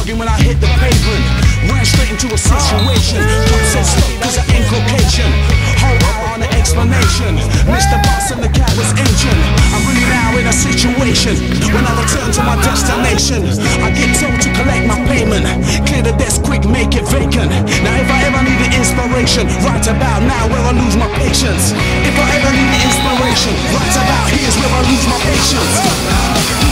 bugging when I hit the pavement. Ran straight into a situation. Cop said stop cause I ain't Caucasian. Whole hour on an explanation. Missed the bus and the cab was ancient. I'm really now in a situation. When I return to my destination, I get told to collect my payment. Clear the desk quick, make it vacant. Now if I ever need an inspiration, right about now where I lose my patience. If I ever need an inspiration, right about here's where I lose my patience.